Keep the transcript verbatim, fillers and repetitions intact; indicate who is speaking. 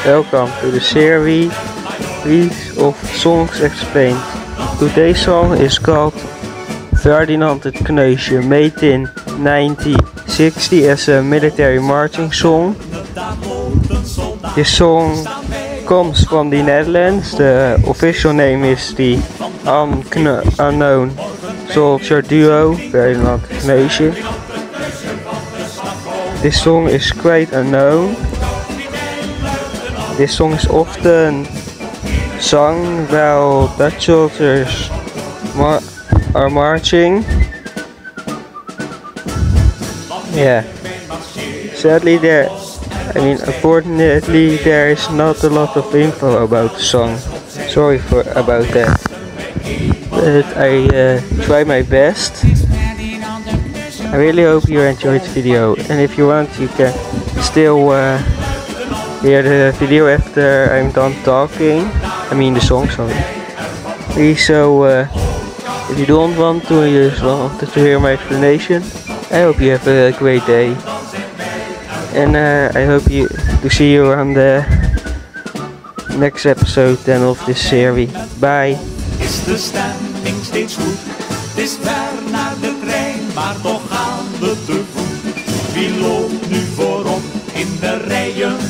Speaker 1: Welcome to the series of Songs Explained. Today's song is called Ferdinand het Kneusje, made in nineteen sixty as a military marching song. This song comes from the Netherlands. The official name is the unkn unknown soldier duo Ferdinand het Kneusje. This song is quite unknown. This song is often sung while Dutch soldiers mar are marching. Yeah. Sadly, there, I mean, unfortunately, there is not a lot of info about the song. Sorry for about that. But I uh, try my best. I really hope you enjoyed the video, and if you want, you can still uh, hear the video after I'm done talking. I mean the song, sorry. Please, so uh, if you don't want to, you just wanted to hear my explanation, I hope you have a great day. And uh, I hope you to see you on the next episode then of this series. Bye.
Speaker 2: Is de stemming steeds goed? Het is ver naar de trein, maar toch gaan we te voet. Wie loopt nu voorop in de rijen